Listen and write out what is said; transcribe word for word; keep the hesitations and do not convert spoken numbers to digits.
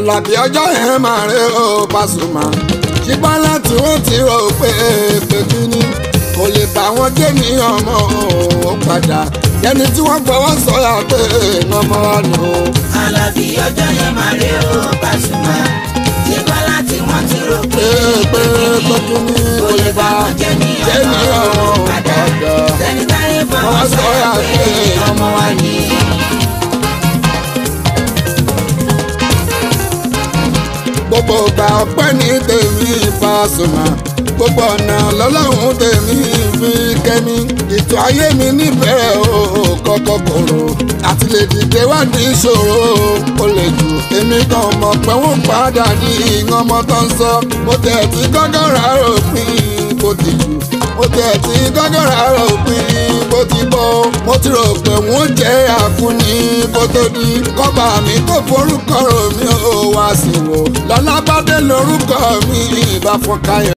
Àlàbí ọjọ́ yẹn máa rẹ ó Pasuma ṣùgbọ́n láti wọ́n ti rò pé pé kí ni kò lè bá wọn jẹ́ ní ọmọ ó padà ẹni tí wọ́n fọwọ́ sọ̀yà pé ọmọ wa nù. Àlàbí ọjọ́ yẹn máa rẹ ó Pasuma ṣùgbọ́n láti wọ́n ti rò pé pé pé kí ni kò lè bá wọn jẹ́ ní ọmọ ó padà ẹni táyé fọwọ́ sọ̀yà pé ọmọ wa ní. gbogbo ọgbà ọpẹ́ ní tèmi Pasuma gbogbo ọ̀nà lọ́lọ́run tèmi fi kẹ́mi ètò ayé mi níbẹ̀rẹ̀ o kọ́kọ́ kòrò àti lè dìde wá ní ìṣòro ó lè jù èmi kan mọ̀ pé wọ́n padà ní ọmọ tó ń sọ mo tẹ̀ tí gọ́gọ́rà ròpin kò ti jù mo tẹ̀ tí gọ́gọ́rà ròpin kò ti bọ́ mo ti rò pé wọ́n jẹ́ àfúnni kó tó di kọ́ba mi kò forúkọ rò mí ó wá sí wò lọ́lá bá dé lórúkọ mi ìbá fọ́n káyọ̀.